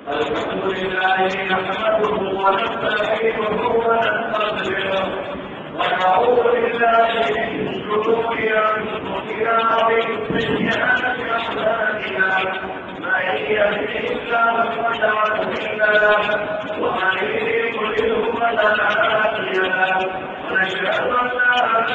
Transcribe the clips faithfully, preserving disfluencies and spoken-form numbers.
الحمد لله نحمده ونستعينه ونستغفره ونعوذ بالله من شرور انفسنا ومن سيئات اعمالنا من يهده الله فلا مضل له ومن يضلل فلا هادي له ونشهد ان لا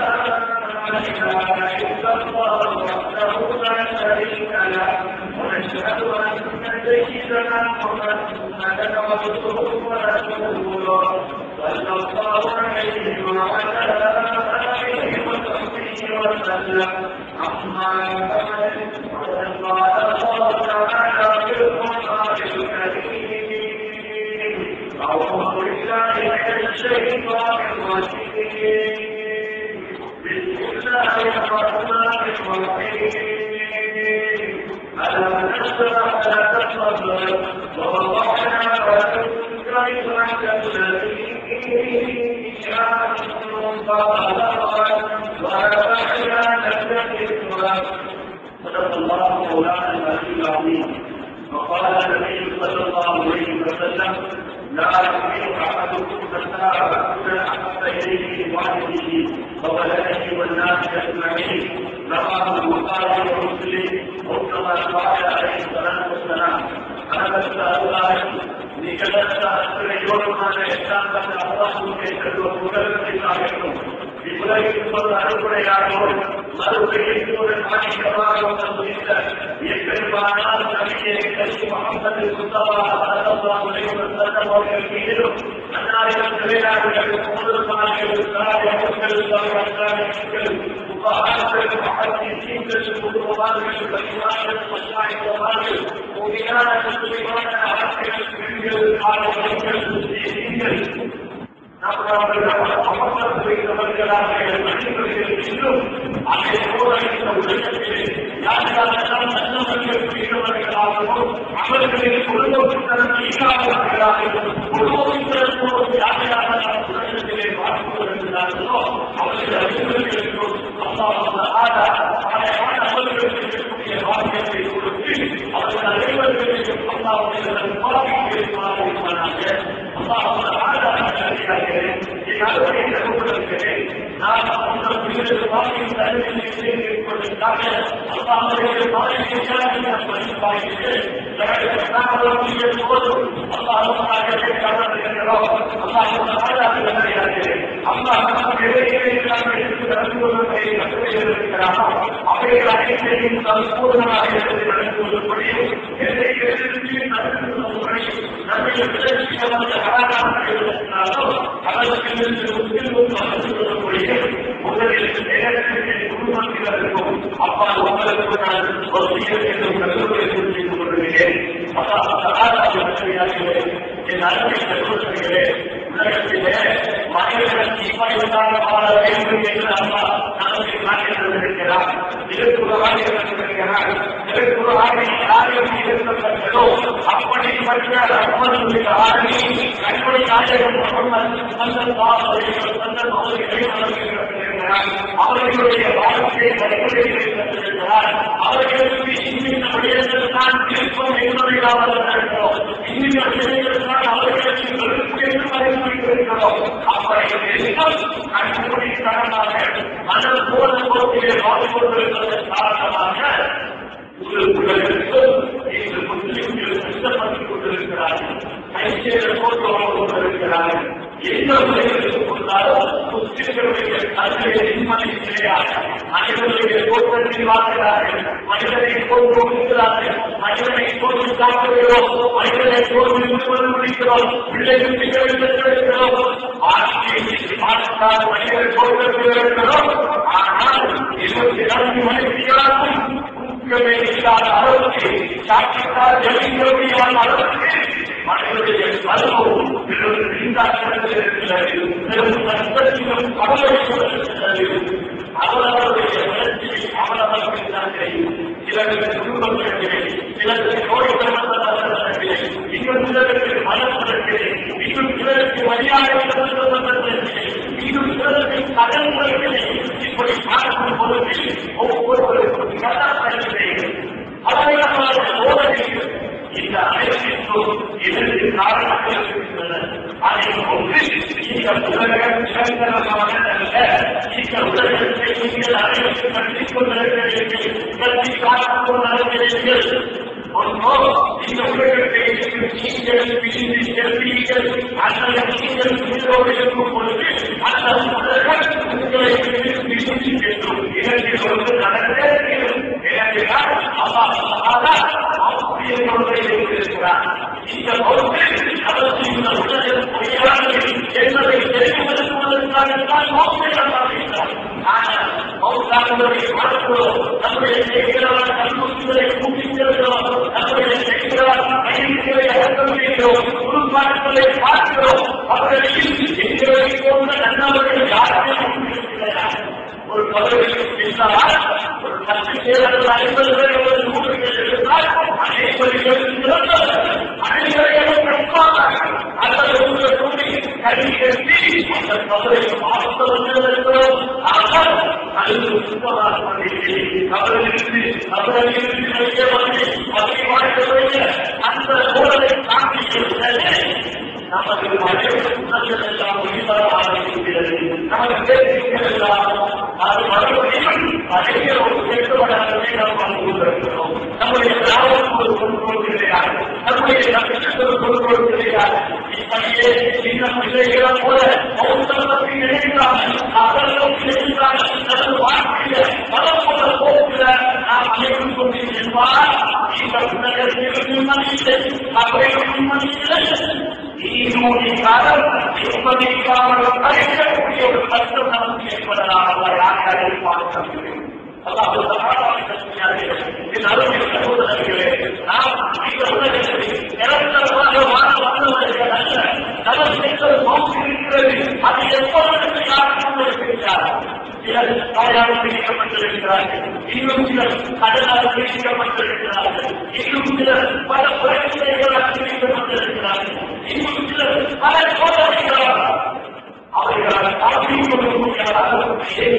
اله الا الله وحده لا شريك له ونشهد ان سيدنا محمدا عبده ورسوله صلى الله عليه وعلى اله وصحبه وسلم اما بعد فقد قال الله تعالى في القران الكريم اعوذ بالله من الشيطان الرجيم بسم الله الرحمن الرحيم ألم نشرح لك صدرك ووضعنا عنك وزرك الذي أنقض ظهرك ورفعنا لك ذكرك صدق الله مولانا العلي العظيم. وقال النبي صلى الله عليه وسلم لا يؤمن أحدكم حتى أكون أحب إليه من والده وولده والناس أجمعين. رواه البخاري ومسلم وكما قال عليه الصلاة والسلام. أنا أسأل நிகழ்ந்த அத்துறையோடுமான எட்டாம் அல்லாஹ்வுடைய புகழ்ச்சிக்காகவும் இவ்வுலகில் ஒரு அறுப்புடையாகவும் மறுபடியும் ஒரு மாநிலமாகவும் தந்துவிட்ட எப்பெருமானால் நபியே கல்வி முஹம்மது முஸ்தபா ஸல்லல்லாஹு அலைஹி வஸல்லம் அவர்கள் மீதும் அன்னாரின் நிலையாளர்கள் முழுமையாக சாதிகள் சாதிகள் وآخر المحدثين كالمتوالي والإمام والشاعر والمالك وبناء المسلمين على الكل على الكل அவர்களுடைய வாழ்க்கையை படிப்படிக்கிறார். அவர்களுக்கு இன்னும் விடயத்தில்தான் திருப்பம் என்பதையாவது இருக்கிறோம். இன்னும் விடயத்தில்தான் அவர்களுக்கு வெறுப்பேற்று அறிவித்திருக்கிறோம். அப்படி கண்மூடித்தனமாக மனல் போல போக்கிலே வாழ்க்கொண்டிருப்பதன் காரணமாக உலகத்திலும் இன்று முஸ்லிம்கள் கஷ்டப்பட்டுக் கொண்டிருக்கிறார்கள். கைச்சேர் போட்டு கொண்டிருக்கிறார்கள். எந்த முறைகளுக்கு கொண்டாலும் முஸ்லிம்களுடைய கல்வியை நிம்மதி கிடையாது. மனிதனுடைய தோற்றத்தில் வாழ்கிறார்கள். மனிதனை போன்று இருக்கிறார்கள். மனிதனை போன்று காட்டுகிறோம். மனிதனை போன்று நிறுவனம் முடிக்கிறோம். பிள்ளைகள் திகழ்ந்து இருக்கிறோம். ஆட்சியை பார்த்தால் மனிதனை போன்று இருக்கிறோம். ஆனால் இருபத்தி நான்கு மணித்தியாலும் ஊக்கமே இல்லாத அளவுக்கு சாட்சித்தால் ஜெயிக்கிறோம் அளவுக்கு மனிதனுடைய அனுபவம் அவர்களுடைய வளர்ச்சியை அவலவர்கள் தெரியும். சிலருக்கு குடும்பத்திலே சிலருக்கு நோய் தரப்பட்டே இன்னும் சிலருக்கு மனத்திலே இன்னும் சிலருக்கு மரியாதை இன்னும் சிலருக்கு கடன்களிலே இப்படி பார்க்கும் பொழுது ஒவ்வொருவருக்கும் கதாபாத்திரத்தை அவர்களால் சோதனை இந்த அனைத்து இருக்கும் இரண்டு காரணங்கள் இருக்கின்றன. அதில் ஒன்று நீங்கள் உலகம் நிரந்தரமான நீங்கள் உலகத்தை நீங்கள் அனைவரும் கட்டிக் கொண்டிருக்கிறீர்கள், கட்டி காத்துக் கொண்டிருக்கிறீர்கள். ஒன்றோ இந்த உலகத்தை நீங்கள் பிரிந்து செல்வீர்கள், அல்லது நீங்கள் உயிரோடு இருக்கும் பொழுது அந்த உலகம் உங்களை பிரிந்து செல்லும். இரண்டில் ஒன்று நடந்தே ஏனென்றால் அல்லாஹ் இருக்கிறார். இந்த பொறுப்பு அதற்கு இந்த உலகம் பொய்யானது என்பதை தெரிவிப்பதற்காகத்தான் மௌத்தாகிறார். ஆனால் மௌத்தாகுவதை பார்க்கிறோம், நம்முடைய செய்கிறார் கல்முறை கூப்பிக்கிறோம், நம்முடைய செய்கிறார் பயிர்களை அகற்றுகிறோம், உருவாக்குவதை பார்க்கிறோம். அவர்களில் எங்களை போன்ற நன்னவர்கள் யாருமே இருக்கிறார். ஒரு பதவிக்கு பின்னால் ஒரு பத்து பேர்கள் ஐம்பது பேர் ஒரு நூறு பேர் இருந்தால் அனைவர்கள் சிறந்தவர்கள், அனைவரையும் நட்பானார்கள். அல்லது உங்கள் துணி கல்வி கட்டி அந்த பதவியை மாற்றவர்கள் இருக்கிறோம். ஆனால் அது சுத்தமாக அவர்களுக்கு அவர்களுக்கு நிறைய வந்து பதவி வாழ்க்கை அந்த சூழலை காண்பிக்கிறது. நமது மனிதர்கள் எல்லாம் உயிர்வர ஆரம்பிக்கிறது. நமது பேச்சுக்கள் எல்லாம் அது மறுபடியும் அதே ஒரு கெட்டுவடாகவே நாம் கொண்டிருக்கிறோம். நம்முடைய கிராமத்துக்கு ஒரு பொருட்கள் கிடையாது, நம்முடைய நட்சத்திற்கு ஒரு பொருட்கள் கிடையாது. இப்படியே சின்ன பிள்ளைகளை போல பௌத்தத்தை நினைக்கிறார்கள், அவர்களும் நினைக்கிறார்கள். நமது வாழ்க்கையில பல போல போக்குல நாம் அமைத்துக் கொண்டிருந்தால் இந்த உலகத்தில் நிம்மதியில்லை, அவையும் நிம்மதியில்லை. ஈரோடி காலம் நிம்மதிக்காமல் கழிக்கக்கூடிய ஒரு கஷ்டம் நமக்கு ஏற்படலாம். அவர் யாரை பார்க்க அல்லாஹ் என் அருமை சகோதரர்களே, நாம் இந்த உலகத்தில் நிரந்தரமாக வாழ வந்தவர்கள் அல்ல. நமக்கு நோக்கி இருக்கிறது. அது எப்பொழுது யார் கொண்டிருக்கிறார்? சிலர் தாயால் பிரிக்கப்பட்டிருக்கிறார்கள், இன்னும் சிலர் கடலால் பிரிக்கப்பட்டிருக்கிறார்கள், இன்னும் சிலர் பல பிரச்சனைகளால் பிரிக்கப்பட்டிருக்கிறார்கள், இன்னும் சிலர் பல சோதனைகளால் அவர்களால் தாக்கிக் கொள்ளக்கூடியவர்கள்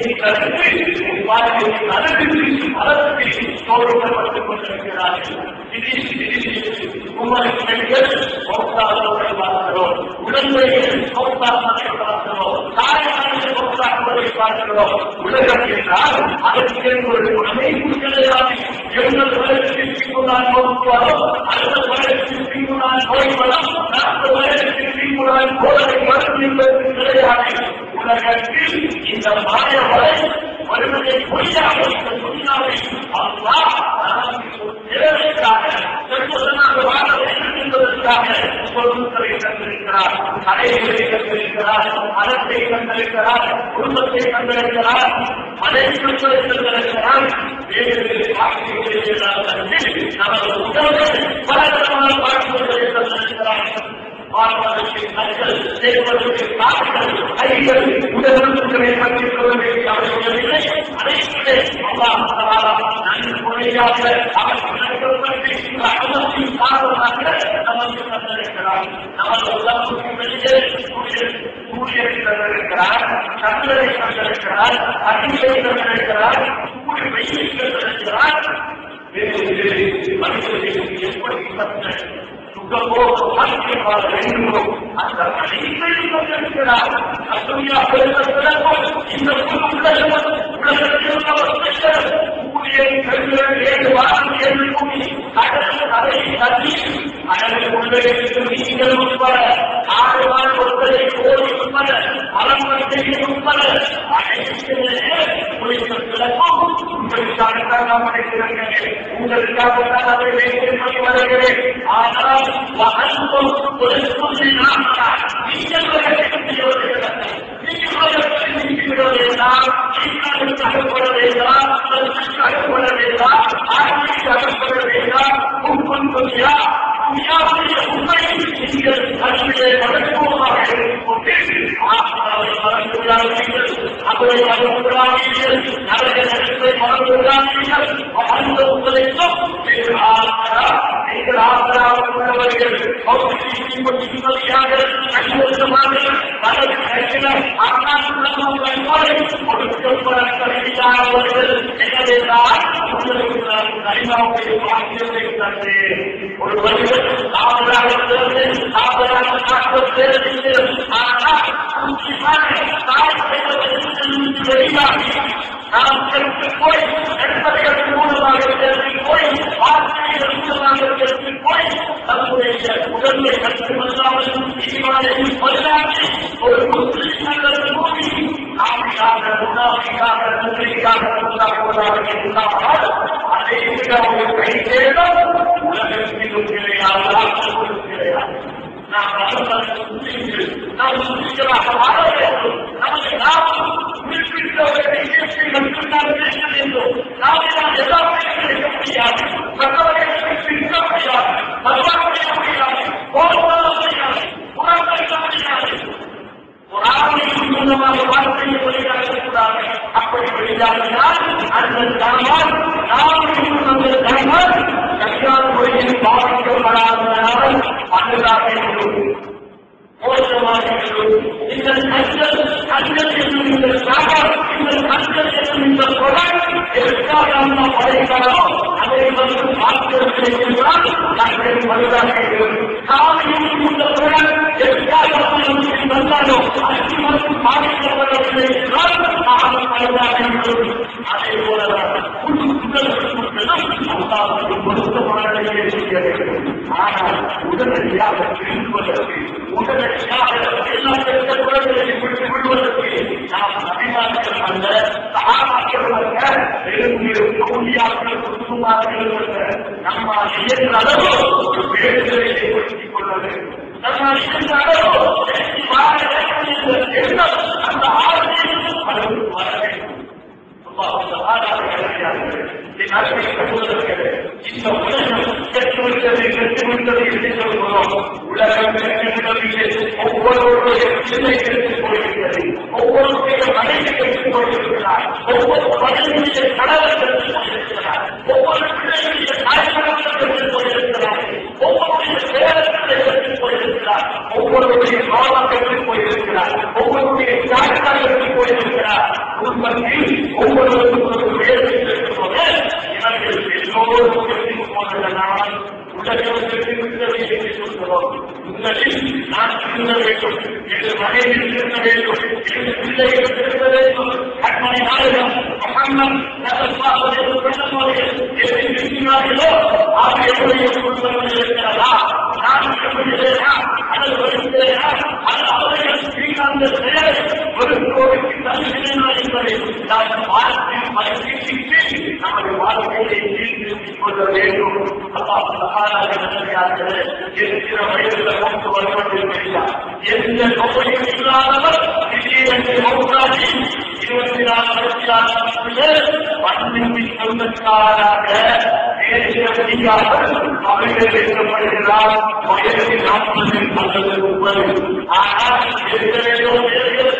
அதற்கு சோதிக்கப்பட்டுக் கொண்டிருக்கிறார்கள். உங்களை பெண்கள் சோத்தாக்குவதை பார்க்கிறோம், உடல்நிலைகள் சோத்தாக்குவதை பார்க்கிறோம், தாய்மார்கள் சோத்தாக்குவதை பார்க்கிறோம். உலகம் என்றால் அதற்கு ஒரு அமைப்பு கிடையாது. எங்கள் உலகத்தில் பின்புதான் நோக்குவதும், அடுத்த உலகத்தில் பின்புதான் நோய்வதும், நாற்பது உலகத்தில் பின்புதான் கோடலை மருந்து என்பது கிடையாது. உலகத்தில் இந்த மாய வரை வருவதை பொய்யாக இந்த பொய்யாவை அல்லாஹ் தேவைக்காக செல்வதனாக வாழ வேண்டும் என்பதற்காக பொருட்களை தந்திருக்கிறார், கடைகளை தந்திருக்கிறார், மதத்தை தந்திருக்கிறார், குடும்பத்தை தந்திருக்கிறார், மனைவிகளை தந்திருக்கிறார். வேறு வாக்குகளை நமது உடலை பலவிதமான வாக்குகளை தந்திருக்கிறார். வாழ்வதற்கு கண்கள், சேர்வதற்கு கால்கள், கைகள், உடலுறுப்புகளை பற்றிக் கொள்ள வேண்டிய அவசியமில்லை. அனைத்துமே அல்லாஹ் தஆலா நன்கு முறையாக அவர் பற்றி அகமத்தின் காரணமாக நமக்கு தந்திருக்கிறார். நமது உடம்புக்கு வெளியே சூரியனை தந்திருக்கிறார், சந்திரனை தந்திருக்கிறார், அகிலை தந்திருக்கிறார், சூரிய வெயிலை தந்திருக்கிறார். வேறு மனிதர்களுக்கு எப்படி தந்த வேண்டுமோ அந்த அனைத்தையும் கொண்டிருக்கிறார். அசுமையா பெருமக்களும் இந்த சூரியன் கருவிகள் ஏழு வாரம் ஏழு பூமி கடல் அதை தள்ளி கடலில் உள்ளிருந்து நீங்கள் உட்பட ஆறு நாள் ஒருவரை கோடி உட்பட மலமத்தை உட்பட அனைத்துமே உங்களுக்காகத்தான் உங்களுக்காகத்தான் நாம் அடைத்திருக்கிறேன், உங்களுக்காகத்தான் அதை வைத்து வருகிறேன். ஆனால் அன்பும் ஒரு சூழ்நிலை நீங்கள் ஒரு வருடம் தேவையில்லை. ஆனால் தாய் செய்த வெளியாகி நாம் சென்று போய் நண்பர்கள் மூலமாக சென்று போய் வார்த்தைகள் மூலமாக சென்று போய் நம்முடைய உடலை கற்றுமல்லாமல் ஈமானை பல்லாக்கி ஒரு முஸ்லிம்கள் கூடி ஆமியாக உணாமியாக நன்றிக்காக உண்டாக்குவதாக இருந்தால் அதை விட ஒரு கை தேடம் உலகத்திலும் கிடையாது, ஆற்றலும் கிடையாது. நாம் நாம் முஸ்லிம்களாக வாழ வேண்டும். நமது நாம் குறிப்பிட்டவர்களை இயற்கை மட்டும்தான் பேச வேண்டும். நாம் எல்லாமே கிடைக்க முடியாது, மற்றவர்களுக்கு பிடிக்க முடியாது, பரவாயில்ல முடியாது, போராட முடியாது, புறப்படுத்த முடியாது. ஒரு ஆணையின் மூலமாக வார்த்தையை வெளியாகக்கூடாது. அப்படி வெளியாகினால் அந்த தர்மம் நாம் அந்த தர்மம் சரியான முறையில் பாதிக்கப்படாதனால் அதுதான் மோசமாக இந்த கஞ்சல் கஞ்சல் என்னும் இந்த சாகர் இந்த கஞ்சல் என்னும் இந்த தொடர் எதற்காக நாம் படைக்கிறோம் அதை வந்து மாற்றுவதை என்றால் நாங்கள் பழுதாக காலையில் இந்த தொடர் எதற்காக வந்தாலும் அச்சு மற்றும் பாதிக்கப்படவில்லை என்றால் நாம் பழுதாக இருக்கிறோம். அதே போலதான் பொருத்தமான ஆனால் உடனடியாக திரும்புவதற்கு உடனடியாக எல்லாம் பெற்ற குழந்தைகளை விட்டு விடுவதற்கு நாம் அபிமானிகள் அல்ல, சகாபாக்கள் அல்ல, பெருமையும் கூலியாக்கள் குடும்பமாக்கள் அல்ல. நம்மால் இயன்ற அளவு வேடுகளை ஏற்படுத்திக் கொள்ள வேண்டும். நம்மால் இயன்ற அளவு அந்த ஆர்வம் அளவுக்கு வர வேண்டும். இந்த உலகம் பெற்றுவிட்டதை பெற்றுவிட்டதை என்று சொல்கிறோம். உலகம் பெற்றுவிடவில்லை, ஒவ்வொருவருடைய சிலை கெட்டுப் போயிருக்கிறது, ஒவ்வொருடைய மனைவி கெட்டுப் போயிருக்கிறார், ஒவ்வொரு மனைவியுடைய கணவர் கெட்டுப் போயிருக்கிறார், ஒவ்வொரு பிள்ளைகளுடைய தாய்மகர்கள் கெட்டுப் போயிருக்கிறார், ஒவ்வொருடைய பேரர்களை கெட்டுப் போயிருக்கிறார், ஒவ்வொருடைய மாமன் கெட்டுப் போயிருக்கிறார், ஒவ்வொருடைய தாய்மார் கெட்டுப் போயிருக்கிறார். குடும்பத்தில் ஒவ்வொருவருக்கும் ஒரு வேலை இருக்கும்போது இவர்கள் எல்லோரும் கெட்டுப் போனதனால் உலகம் கெட்டுவிட்டதை என்று சொல்கிறோம். உங்களில் நான் திருந்த வேண்டும், என்று மனைவி திருந்த வேண்டும், என்று பிள்ளைகள் திருந்த வேண்டும். கண்மணி நாயகம் முஹம்மது ஸல்லல்லாஹு அலைஹி வஸல்லம் எதை விரும்பினார்களோ அது என்னுடைய குடும்பத்தில் இருக்கிறதா, நான் விரும்புகிறேனா அல்லது வருகிறேனா, அது அவர்கள் ஸ்ரீகாந்த செயலை ஒரு கோவிலுக்கு தருகிறேனா என்பதை நாம் வாழ்க்கை மதிப்பிட்டு நமது வாழ்க்கையை சீர்திருத்திக் கொள்ள வேண்டும். அல்லாஹ் சுப்ஹானஹு வ தஆலா இருக்கிற வயதில் கொண்டு வருவதில்லையா, எந்த நோயும் இல்லாதவர் திடீரென்று மௌத்தாகி இருபத்தி நாலு வருஷத்திலே பன்னிரண்டு சொந்தக்காராக தேசியவாதியாக மகளிர் வைக்கப்படுகிறார். வயது நாற்பது அல்லது முப்பது. ஆனால் எத்தனையோ பேர்கள்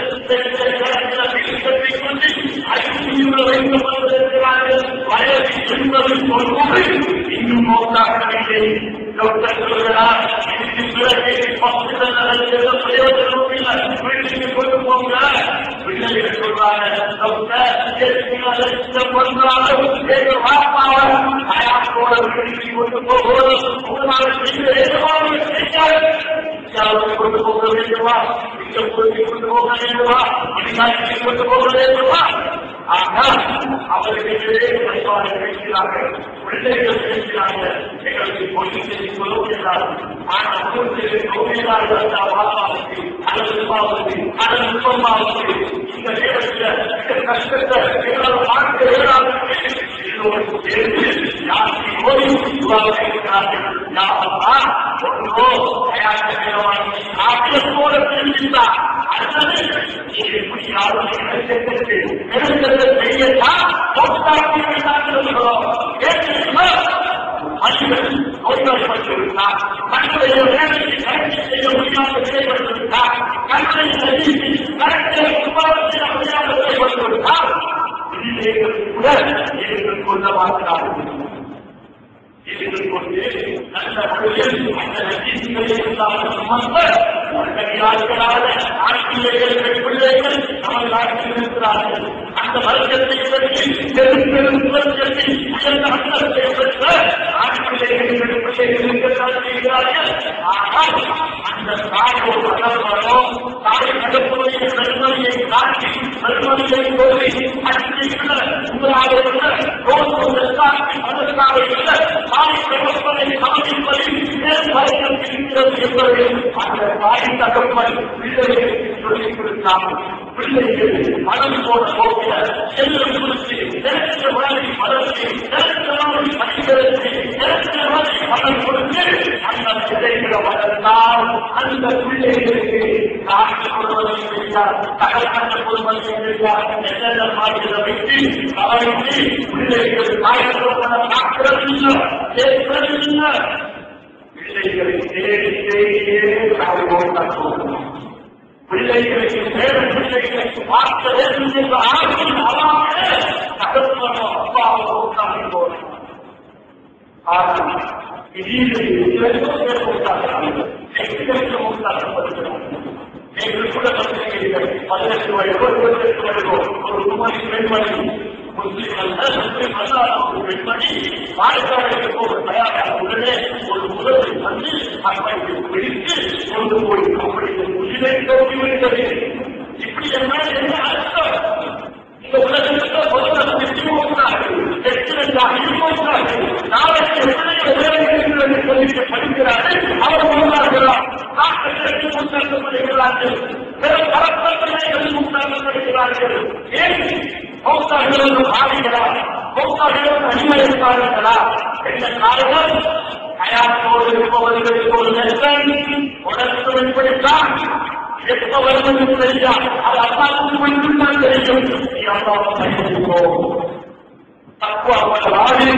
கொண்டு ஐசியூவில் வைக்கப்பட்டிருக்கிறார்கள். வயது என்பது சொல்வது இன்னும் மௌத்தாகவில்லை. டாக்டர் சொல்கிறார், இதுக்கு பிறகு ஹாஸ்பிட்டல் பிரயோஜனம் இல்லை, வீட்டுக்கு கொண்டு போங்க. பிள்ளைகள் சொல்றாங்க, டாக்டர் கொண்டாலும் எங்கள் வாப்பாவை அயாத்தோட வீட்டுக்கு கொண்டு போகணும், கொண்டு போக வேண்டுமா, கொண்டு போக வேண்டுமா, வெளிநாட்டுக்கு கொண்டு போக வேண்டுமா? ஆனால் அவர்களிடையே குறைபாடு பேசுகிறார்கள், பிள்ளைகள் பேசுகிறார்கள், எங்களுக்கு பொய் செய்து சொல்லுகிறார்கள். ஆனால் நோயாளர்கள் வாப்பாவுக்கு அல்லது உமாவுக்கு அல்லது உப்பம்மாவுக்கு இந்த நேரத்தில் இந்த கஷ்டத்தை எங்களால் பார்க்க இயலாது. எல்லோருக்கும் சேர்ந்து யாருக்கு நோய் உருவாக்குகிறார்கள். யாரா ஒன்றோ தயாரித்த நிலவாணி ஆற்றல் போல தெரிவித்தார். அல்லது எப்படி யாரும் நினைத்தது நினைத்தது செய்யத்தான் சொல்கிறோம். மனிதன் நோய்வாய்ப்பட்டிருந்தார், தன்னுடைய வேலையை கரெக்ட் செய்ய முடியாத நிலைப்பட்டிருந்தார், தன்னை சந்தித்து கரெக்டை உருவாக்க முடியாத நிலைப்பட்டிருந்தார். கூட எதிர்த்து கொள்ள மாட்டார்கள். எதிர்கொண்டு நல்ல முறையில் அந்த நெற்றிகளை மக்கள் கையாளுகளாக ஆட்சியர்கள் பிள்ளைகள் நமது நாட்டில் இருக்கிறார்கள். அந்த வர்க்கத்தை பற்றி பெரும் பெரும் வர்க்கத்தை உயர்ந்த அந்தத்தை பெற்ற ஆட்சியர்கள் பிள்ளைகள் இருக்கிறார்கள். ஆனால் அந்த அந்த தாயோ கடற்படோ தாய் கடற்புறையை பெருமதியை காட்டி பெருமதியை கோரி அச்சியுள்ள உங்களாக உள்ள ரோடு அதற்காக உள்ள தாய் கடற்படை சமதிப்பதில் நேர்மறைகள் இருக்கிறது என்பதை அந்த தாய் தகப்பன் பிள்ளைகளுக்கு சொல்லிக் கொடுத்தார். பிள்ளைகள் மனம் போட போகிற செல்லும் குறித்து நினைத்த மாதிரி வளர்ச்சி நினைத்த மாதிரி படிக்கிறது நினைத்த மாதிரி மனம் கொடுத்து அந்த பிள்ளைகளை வளர்த்தால் அந்த பிள்ளைகளுக்கு காட்சி கொடுவதை செய்தார், தகவல் கொடுவதை செய்தார், என்னென்ன மாதிரி வைத்து கவனித்து பிள்ளைகள் தாயத்தோட பார்க்கிறது இல்லை, கேட்கிறது இல்லை. பிள்ளைகளை தேடி தேடியே நாங்கள் பிள்ளைகளுக்கு வேறு பிள்ளைகளுக்கு பார்க்க வேண்டும் என்ற ஆர்வம் அல்லாமே தகவலோ அப்பாவோ உட்கார்ந்து போனோம். ஆனால் திடீர்னு எத்தனையோ பேர் உட்கார்ந்து எங்களுக்கு உட்கார்ந்து எங்களுக்கு கூட பத்திரிகைகள் பதினெட்டு வயதோ இருபத்தெட்டு வயதோ ஒரு குமரி பெண்மணி முஸ்லிம் முஸ்லிம் அல்லாத ஒரு பெண்மணி பாடசாலைக்கு போக தயாராக உடனே ஒரு முதலை வந்து அப்படி பிடித்து கொண்டு போய் அப்படி உயிரை தோல்விவிட்டது. இப்படி என்ன என்ன அர்த்தம்? இந்த உலகத்துக்கு பொதுவாக திருமணம் எத்தனைக்காக இருமோட்டார்கள் நாளைக்கு எத்தனையோ வேலைகள் சொல்லிட்டு படிக்கிறார்கள். அவர் முன்னாகிறார் நாட்களுக்கு முன்னேற்றப்படுகிறார்கள், பிற பரப்பங்களை முன்னேற்றப்படுகிறார்கள். ஏன் மௌத்தாகிறது ஆவிகளா மௌத்தாகிறது அடிமையிருப்பார்களா என்ற காரணம் அயாத்தோடு இருப்பவர்களுக்கு ஒரு நெருக்கன் உடற்கு வெளிப்படுத்தான். எப்ப வருவது தெரியா அது அல்லாவுக்கு மட்டும்தான் தெரியும். நீ அல்லாவை பயன்படுத்தோம் தக்குவா வாடி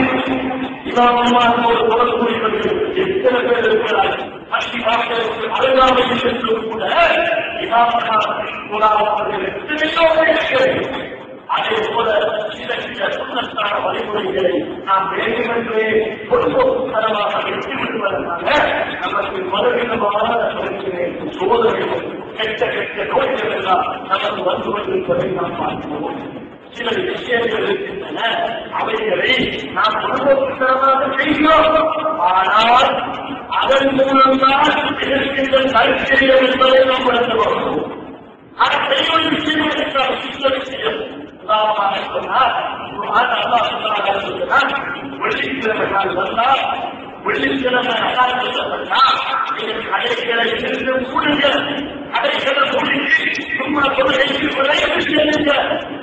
இமாமோடு தொடர்புடையவர்கள் எத்தனை பேர் இருக்கிறார்கள். பற்றி வார்த்தைகளுக்கு அருகாமையில் என்றும் கூட இமாமர்கள் எத்தனையோ இருக்கிறது. அதே போல சில சில சுண்ணத்தான வழிமுறைகளை நாம் வேண்டுமென்றே பொதுப்போக்குத்தனமாக வெற்றி விடுவதற்காக நமக்கு மறுவிதமான பிரச்சனை சோதனைகள் கெட்ட கெட்ட நோய்கள் எல்லாம் நமக்கு வந்து கொண்டிருப்பதை நாம் பார்க்கிறோம். சில விஷயங்கள் இருக்கின்றன, அவைகளை நாம் பொதுப்போக்குத்தனமாக செய்கிறோம். ஆனால் அதன் மூலம்தான் இருக்கின்ற கருத்தியம் என்பதை நாம் வளர்ந்து கொள்கிறோம். அதை செய்வது விஷயம் இருக்கிறார். சில விஷயம் உதாரணமாக சொன்னால் வெள்ளிக்கிழமை நாள் வந்தால் வெள்ளிக்கிழமை அதான் சொல்லப்பட்டால் நீங்கள் கடைகளை இருந்து மூடுங்கள், கடைகளை மூடிக்கு சும்மா தொழிலுக்கு விரைவு செல்லுங்க.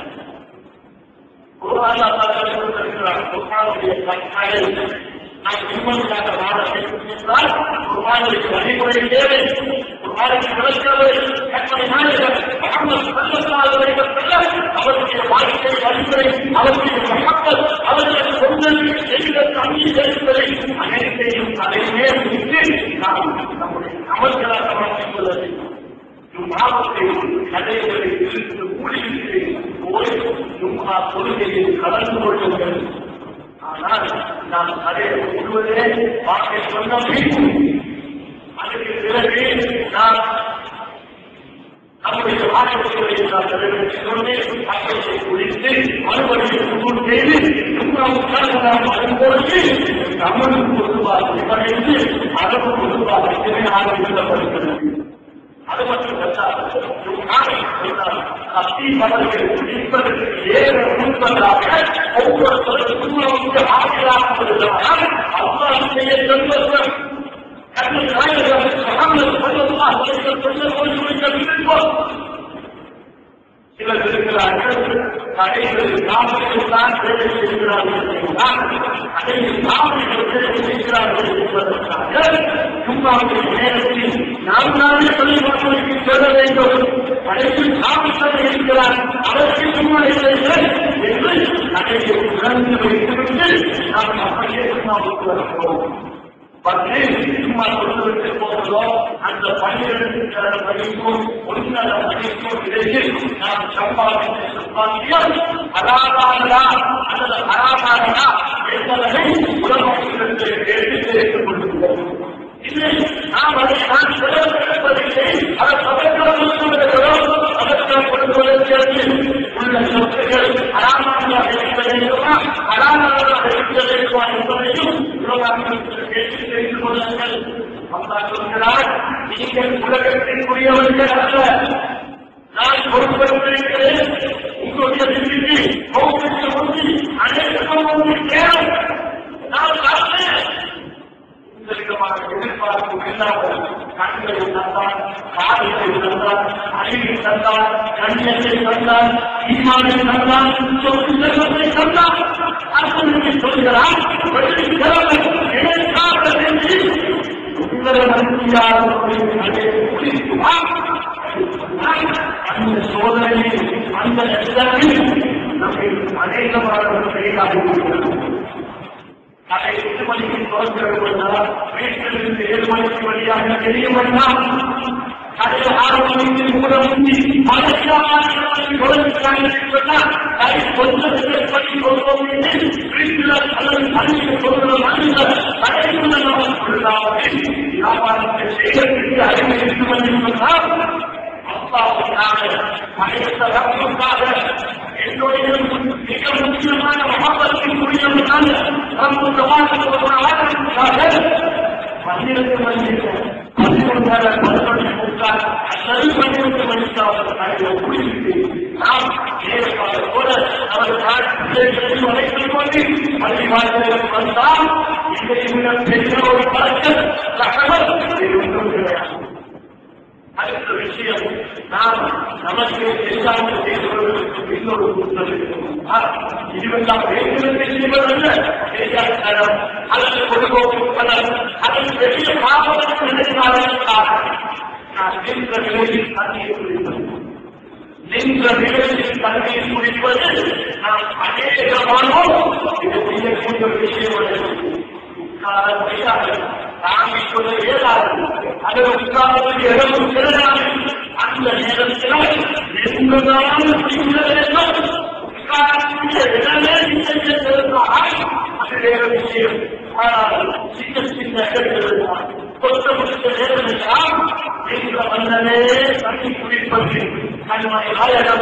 கடை நாம் நிம்மதியாக வாழ வேண்டும் என்றால் ஒரு மாணவருக்கு வழிமுறை தேவை, ஒரு மாணவருக்கு விளக்கவை கற்பனை நாடுகள் அவருடைய வாழ்க்கை வழிமுறை அவருடைய மக்கள் அவர்களுக்கு சொந்தம் எந்த தண்ணி செலுத்துவதை அனைத்தையும் அதையே விட்டு நாம் நம்முடைய அமல்களாக வளர்த்துக் கொள்ள வேண்டும். மாவத்தை கதைகளை இருந்து மூடிவிட்டு போய் சும்மா கொள்கையில் கலந்து கொள்ளுங்கள். ஆனால் நாம் கதையை முழுவதே வாக்கை சொன்ன அதுக்கு பிறகு நாம் நம்முடைய வாக்குறுதிகளை நாம் நிறைவேற்றி வாக்கத்தை குடித்து மறுபடியும் சுத்தம் செய்து சும்மாவுக்காக நாம் வரும்போது தமிழுக்கு பொதுவாக விவரித்து அதற்கு பொதுவாக திறனாக எழுதப்படுகிறது. அது மட்டும் அத்தீவர்கள் இருப்பதற்கு ஏற முன்பதாக ஒவ்வொருத்தருக்கும் ஆசிரியராக வருகிறார். அவ்வாறு செய்ய சொல்வர்கள் சிலர் இருக்கிறார்கள் கடைகள் நாமத்தில் தான் வேலை செய்கிறார்கள் என்றால் கடையில் நாமத்தில் வேலை செய்கிறார்கள் என்பதற்காக சும்மாவுடைய நேரத்தில் நாம் தானே சொல்லி மக்களுக்கு சொல்ல வேண்டும். கடையில் நாமத்தில் இருக்கிறார் அதற்கு சும்மா இல்லை என்று கடையை உணர்ந்து வைத்துவிட்டு நாம் அப்படியே சும்மாவுக்கு வருகிறோம். பற்றி சும்மா சொல்லுவதற்கு போவதோ அந்த பன்னிரண்டு படிக்கும் ஒன்றரை படிக்கும் இடையே நாம் சம்பாதித்த சம்பாத்தியம் அராதாரா அல்லது அராதாரா என்பதை உலகத்திலிருந்து எடுத்து வைத்துக் கொள்கிறோம். இது நாம் அதை நான் செலவழிப்பதில்லை, அதை சபைக்காக சொல்லுகிறோம். அதற்காக கொடுப்பதற்கு உள்ள சொத்துகள் அராமானதாக இருக்க வேண்டுமா அராமானதாக இருக்க வேண்டுமா என்பதையும் உலகத்திற்கு தெரிந்து கொள்ளுங்கள். அல்லா சொல்கிறார் நீங்கள் உலகத்திற்குரியவர்கள் அல்ல. நான் பொறுப்பெடுத்திருக்கிறேன். உங்களுடைய விதிக்கு மௌனத்தை ஒட்டி அனைத்தும் உங்களுக்கு தேவை. நான் பார்த்தேன். இந்த விதமான எதிர்பார்ப்பு இல்லாமல் கண்களை தந்தான், காதுகளை தந்தான், அறிவை தந்தான், கண்ணியத்தை தந்தான், ஈமானை தந்தான், சொத்து செல்வத்தை தந்தான். அரசனுக்கு சொல்கிறார், எனக்காக சென்று உங்களை அந்த சோதனையை அந்த இடத்தில் நம்மை அநேகமாக செய்யலாம். அதை எட்டு மணிக்கு தொடர்கிறார். வீட்டிலிருந்து ஏழு மணிக்கு வழியாக தெரிய வேண்டாம். அதை ஆறு மணிக்கு கூட முந்தி வியாபாரத்தை செய்வதற்கு அறிவு எட்டு மணிக்கு அப்பாவுக்காக மனிதர்களுக்காக என்னுடைய மிக முக்கியமான மகாபலத்திற்குரியவர்களான பன்னிரண்டு மணி பதினொன்றாக பதினொன்று கொடுத்தார். சரி பன்னிரண்டு மணிக்காக குடித்து நாம் நேரமாக கூட அவர் அழைத்துக் கொண்டு பள்ளிவாசலுக்கு வந்தால் இதை பெரிய ஒரு பழக்கம் தகவல் ஒன்றும் கிடையாது. அடுத்த விஷயம், நாம் நமக்கு எல்லாம் செய்வதற்கு இன்னொரு புத்தகம் இதுவெல்லாம் வேண்டுமென்றே செய்வதல்ல. செய்யாதனம் அல்லது பொதுபோக்கு பலன் அல்லது பெரிய பாவத்தை நினைத்தாலும் நான் நின்ற நிலையில் தண்ணீர் குடிப்பது நின்ற நிலையில் தண்ணீர் குடிப்பது நாம் அநேகமானோம் இது செய்யக்கூடிய ஒரு விஷயம். தாங்கிக் கொள்ள இயலாது. அதை உட்கார்ந்து இடமும் திறனாது. அந்த நேரத்தில் எங்களால் செய்ய வேண்டும் உட்கார்ந்து இடமே செய்ய அது வேற விஷயம். ஆனால் சின்ன சின்ன இடங்கள் கொத்த முடித்த நேரம் எல்லாம் என்ற வந்தனே தண்ணி குடிப்பது கண்மணி ஆயிரம்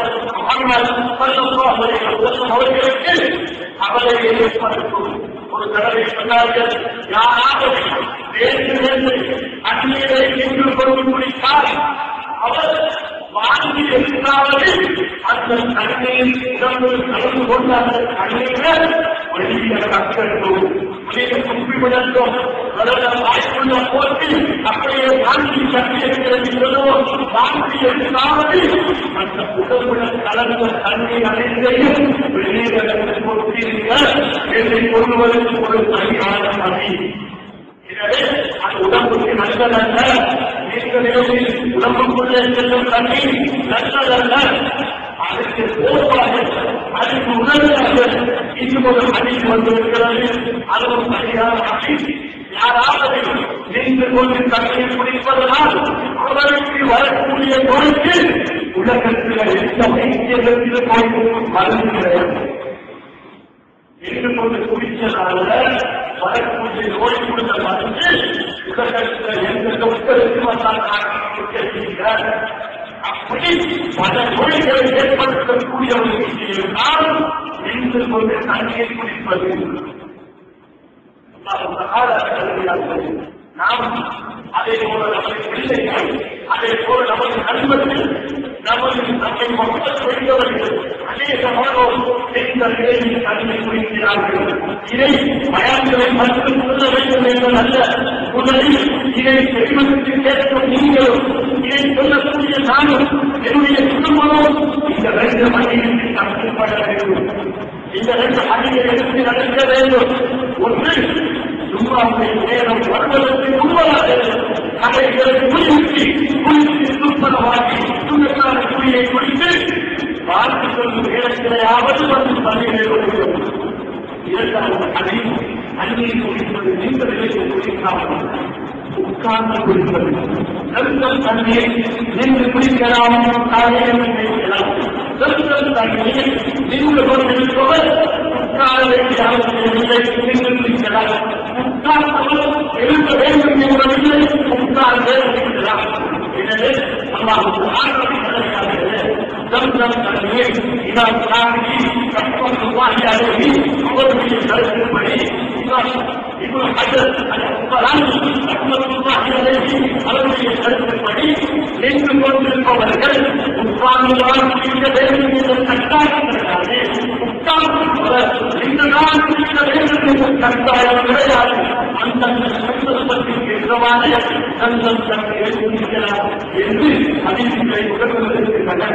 அவர்களுக்கு அவரை ஏற்படுத்தும். ஒரு தடவை சொன்னார்கள், யாராவது வேண்டு அந்நீரை என்று கொண்டு முடித்தால் அவர் வாங்கி எடுத்தாவது அந்த தண்ணீர் உடம்பு கலந்து கொண்ட அந்த தண்ணீரை வெளியே கற்கட்டும், வெளியே கும்பிவிடட்டும், வாய்ப்புள்ள போட்டு அப்படியே வாங்கி சக்தி இருக்கிறது சொல்லுவோம். வாங்கி எடுத்தாவது அந்த உடம்புடன் கலந்த தண்ணீர் அனைத்தையும் வெளியே கொடுத்தீர்கள் என்று கொள்வதற்கு ஒரு சரியான பணி. எனவே அந்த உடம்புக்கு நல்லதல்ல. நீண்ட நிலையில் உடம்புக்குள்ளே செல்லும் தண்ணீர் நல்லதல்ல. அதுக்கு போர்வாக அதுக்கு உணர்வாக இன்னும் ஒரு அணிக்கு வந்திருக்கிறது. அதுவும் சரியான அணி. யாராவது நின்று கொண்டு தண்ணீர் குடிப்பதனால் அவருக்கு வரக்கூடிய நோய்க்கு உலகத்தில் எந்த வைத்தியத்தில் போய் மருந்து கிடையாது. நின்று கொண்டு குடிச்சதால வரக்கூடிய நோய் கொடுத்த மருந்து உலகத்தில் எந்த டாக்டருக்கு வந்தால் அப்படி பல நோய்களை ஏற்படுத்தக்கூடிய ஒரு விஷயம்தான் நின்று கொண்டு தண்ணீர் குடிப்பது. நாம் அதே போல நமது பிள்ளைகள், அதே போல நமது நண்பர்கள், நமது நம்மை மக்கள் செய்தவர்கள் அநேகமானோர் இந்த நிலையில் தண்ணீர் குடிக்கிறார்கள். இதை பயன்களை மட்டும் சொல்ல வேண்டும் என்பதல்ல. முதலில் இதை செல்வதற்கு கேட்கும் நீங்களும், இதை சொல்லக்கூடிய நானும், என்னுடைய குடும்பமும் இந்த ரெண்டு மணியில் தப்பிப்பட வேண்டும். இந்த ரெண்டு மணியை எடுத்து நடக்க வேண்டும். ஒன்று, சும்மாவுடைய நேரம் வருவதற்கு முன்பாக கடைகளை குளிர்ச்சி குளிர்ச்சி சுத்தமாகி சுண்ணத்தான குடியை குடித்து பார்த்து கொள்ளும் நேரத்திலேயாவது வந்து பள்ளிகளை கொடுக்கிறோம். இரண்டாவது அணி அந்நீர் குடிப்பது நீண்ட நிலையில் குடிக்காமல் உட்கார்ந்து குடிப்பது. நெருங்கல் தண்ணீர் நின்று குடிக்கலாம், காலையில் நினைக்கலாம். நெருங்கல் தண்ணீர் நின்று கொண்டிருப்பவர் உட்கார வேண்டிய அவசியமில்லை, நின்று குடிக்கலாம். உட்கார்ந்தவர் எழுத வேண்டும் என்பதில்லை, உட்கார்ந்து குடிக்கலாம். எனவே அல்லாஹ்வுக்கு ஆற்றல் கிடைக்கிறது. நெருங்கல் தண்ணீர் இமாம் ஷாஃபிஈ ரஹ்மத்துல்லாஹி அலைஹி அவருடைய கருத்துப்படி இப்னு ஹஜர் அல்-அஸ்கலானி ரஹ்மத்துல்லாஹி அலைஹி அவருடைய கருத்து இருப்பவர்கள் உட்கார்ந்து வாழ்க்கையிட வேண்டும் என்ற கட்டாயம் கிடையாது. உட்கார்ந்து இந்த நாள் இருக்க வேண்டும் என்ற கட்டாயம் கிடையாது. அந்தந்த சந்தர்ப்பத்திற்கு எதிரான சந்தர்ப்பம் ஏற்படுகிறார் என்று அறிவிப்பை உடன்படுகின்றன.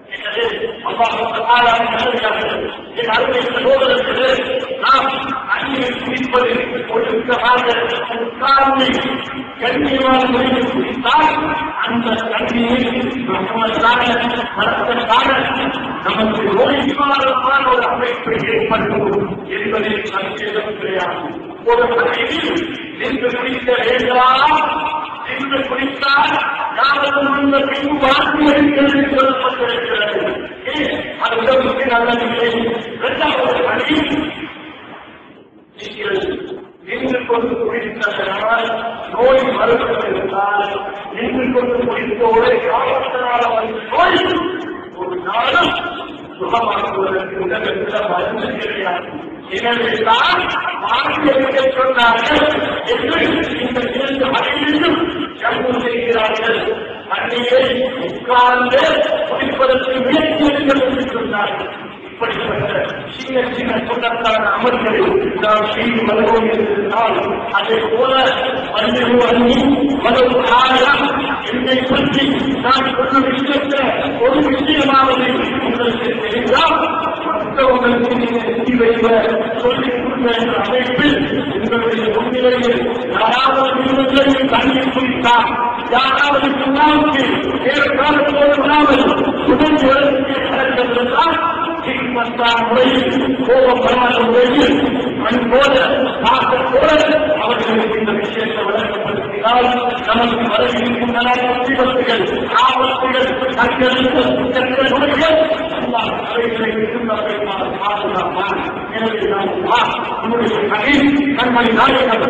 என் அருமை சகோதரர்களே, நாம் அந்நியில் குடிப்பது ஒழுக்கமாக உட்கார்ந்து கண்ணியமான முறையில் குடித்தால் அந்த கண்ணியில் மரத்தான நமக்கு ஓய்வான ஒரு அமைப்பை ஏற்படுத்தும் என்பதை சந்தேகம் கிடையாது. ஒரு முறையில் நின்று குடிக்க வேண்டாம் என்று குடித்தால் யாரும் அந்த பின்பு வாழ்க்கை என்று சொல்லப்பட்டிருக்கிறது. அது உடம்புக்கு நல்லதில்லை. இரண்டாவது பணி நீங்கள் நின்று கொண்டு குடித்ததனால் நோய் மறுபடி இருந்தால் நின்று கொண்டு குடித்தோடு காலத்தினால வந்து நோய் ஒரு நாளும் சுகமாக்குவதற்கு உலகத்தில் மருந்து கிடையாது. எனவேதான் வாழ்க்கை சொன்னார்கள் என்று இந்த இரண்டு மனைவியும் ஜம்பு செய்கிறார்கள். தண்ணீரை உட்கார்ந்து குடிப்பதற்கு முயற்சி என்று சொன்னார்கள். இப்படிப்பட்ட சின்ன சின்ன சொந்தக்கான அமர்களை நாம் செய்து வருவோம் என்றால் அதை போல மனிதர்கள் அண்ணி மனது ஆழம் என்னை பற்றி நான் சொன்ன விஷயத்த ஒரு விஷயமாவது உங்களுக்கு தெரிந்தால் மற்றவர்களுக்கு நீங்கள் எட்டி வைக்க சொல்லிக் கொடுத்த என்ற அமைப்பில் உங்களுடைய முன்னிலையில் யாராவது நிறுவனங்களில் தண்ணீர் குடித்தால் யாராவது சுண்ணாவுக்கு வேறு காலத்தோடு விடாமல் உடல் வளர்ச்சியை நடந்திருந்தால் முறையில் கோபப்படாத முறையில் மண் போல மாற்றம் போல அவர்களுக்கு இந்த விஷயத்தை வழங்கப்படுத்தினால் நமக்கு வரவிருக்கின்றன விபத்துகள், ஆபத்துகள், தங்கள் நோய்கள் அவைகளை பாதுகாப்பான். எனவே நாம் நம்முடைய கதை கண்மணி நாயகம்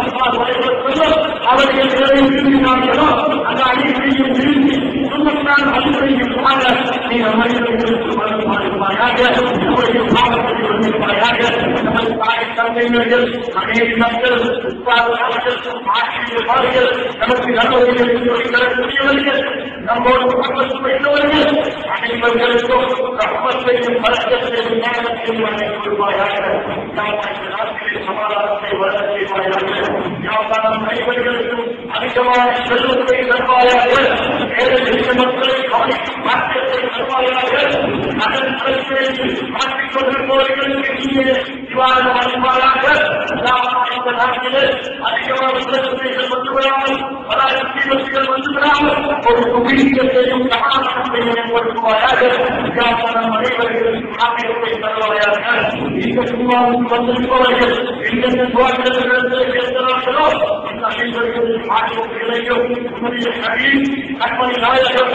அவர்கள் நிலையை விரும்பினார்களோ அந்த அடிப்படையில் விரும்பி சொன்னத்தான் அடிப்படையில் பாட நீ மனிதர்களுக்கு மறுப்பாயாக நம்முடைய பாவத்தை வந்திருப்பாயாக. நமது தாய் தந்தையினர்கள் அநேக மக்கள் உட்பாளர்கள் ஆசிரியர்கள் நமக்கு நல்லவர்கள் சொல்லக்கூடியவர்கள் நம்மோடு பக்கத்து வைத்தவர்கள் அனைவர்களுக்கும் கற்பத்தையும் பழக்கத்தையும் ஞானத்தையும் வழங்கிக் கொள்வாயாக. நாட்டிலே சமாதானத்தை வளர செய்வாயாக. வியாபாரம் அனைவர்களுக்கும் அதிகமான செல்வத்தை தருவாயாக. ஏழை எளிய மக்களை கவனிக்கும் மாற்றத்தை தருவாயாக. அதன் பிரச்சனையில் மாற்றிக் கொண்டிருப்பவர்களுக்கு நீங்களே நிவாரணம் அளிப்பாயாக. இந்த நாட்டிலே அதிகமான பிரச்சனைகள் வந்து விடாமல் பல தீவிரங்கள் வந்து விடாமல் ஒரு குடிக்கத்தையும் சமாதானத்தையும் ஏற்படுத்துவாயாக. வியாபாரம் அனைவர்களுக்கும் ஆக்கிரத்தை தருவாயாக. இந்த சினிமாவுக்கு வந்திருப்பவர்கள் எந்தெந்த சுவாசங்களை சேர்க்கிறார்களோ அந்த அனைவர்களும் ஆக்கிரத்தையும் உன்னுடைய கவி கண்மணி நாயகம்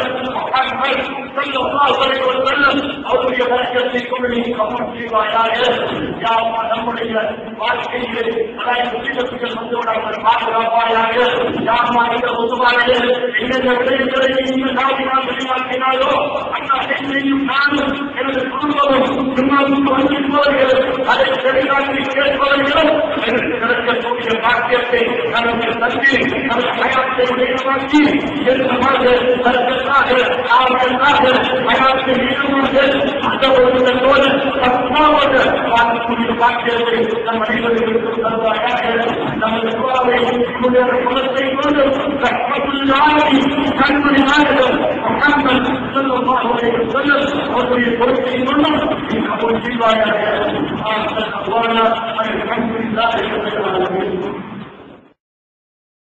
அவருடைய வழக்கத்தை கொண்டு நீ கவனம் செய்வாயாக. நம்முடைய வாழ்க்கையில் விபத்துகள் வந்துவிடாமல் பாதுகாப்பாயாக. யாமா இந்த பொதுவாக எந்தெந்த விடயங்களை நீங்கள் நாவினால் வெளியாக்கினாலோ அந்த அனைத்தையும் நானும் எனது குடும்பமும் திருமணம் வந்திருப்பவர்கள் அதை வெளிநாட்டி கேட்பவர்களும் எனக்கு நடக்கக்கூடிய பாக்கியத்தை நமக்கு தந்தி நமது பயணத்தை உடையமாக்கி எந்தமாக தற்கற்காக ஆவதற்காக பயணத்தை ஈடுபட்டு அந்த ஒருவர்களோடு தப்பாவது பார்க்கக்கூடிய பாக்கியத்தை நம் அனைவர்களுக்கு தருவாயாக. நமது துவாவை குலத்தை கொண்டு கற்புள்ளாகி கண்மணி நாயகம் முகம்மது ஸல்லல்லாஹு அலைஹி வஸல்லம் அவருடைய பொறுப்பை கொண்டும் கபூல் செய்வாயாக. الحمد لله